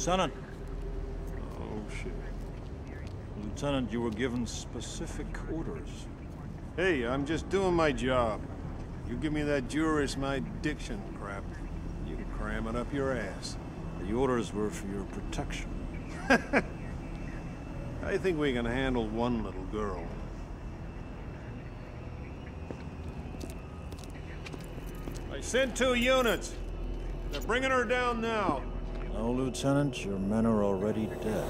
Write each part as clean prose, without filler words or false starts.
Lieutenant. Oh, shit. Lieutenant, you were given specific orders. Hey, I'm just doing my job. You give me that Juris my diction crap, you can cram it up your ass. The orders were for your protection. I think we can handle one little girl. I sent 2 units. They're bringing her down now. No, Lieutenant, your men are already dead.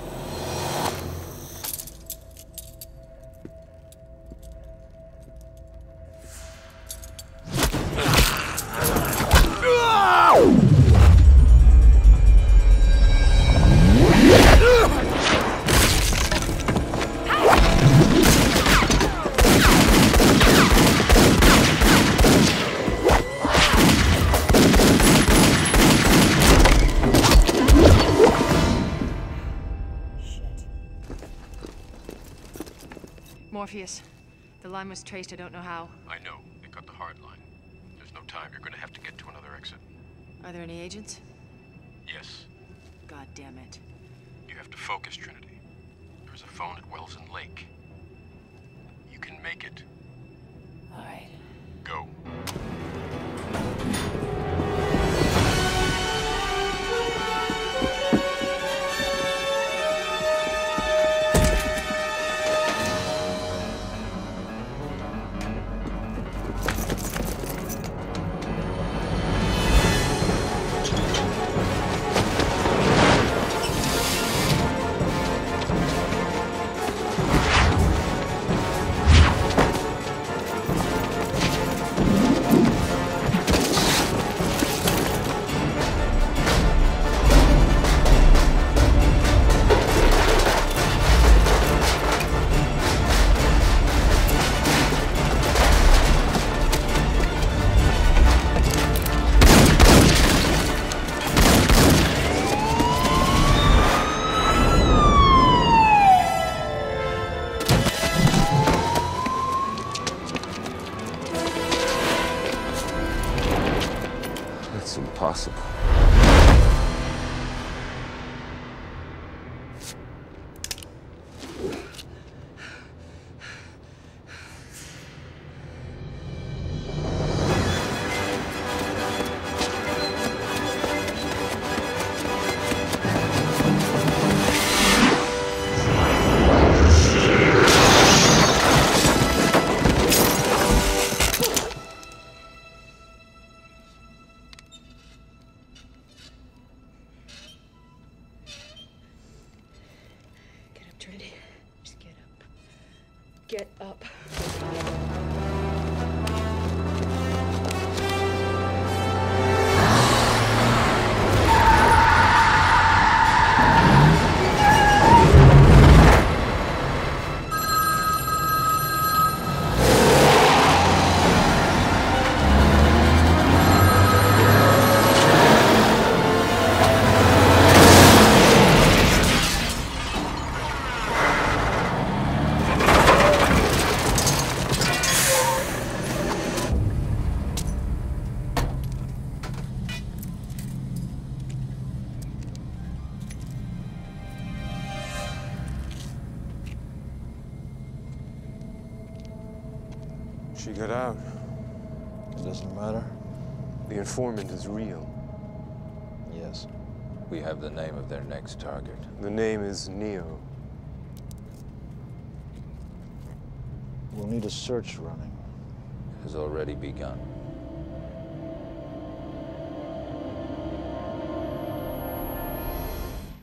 Morpheus, the line was traced, I don't know how. I know. They cut the hard line. There's no time. You're gonna have to get to another exit. Are there any agents? Yes. God damn it. You have to focus, Trinity. There's a phone at Welsen Lake. You can make it. All right. Go. That's impossible. Get up, Trinity. Just get up. Get up. She got out. It doesn't matter. The informant is real. Yes. We have the name of their next target. The name is Neo. We'll need a search running. Has already begun.